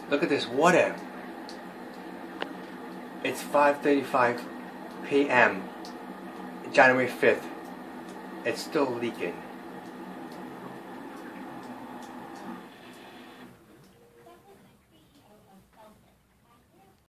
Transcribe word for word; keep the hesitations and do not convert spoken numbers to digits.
Look at this water. It's five thirty-five p m January fifth. It's still leaking.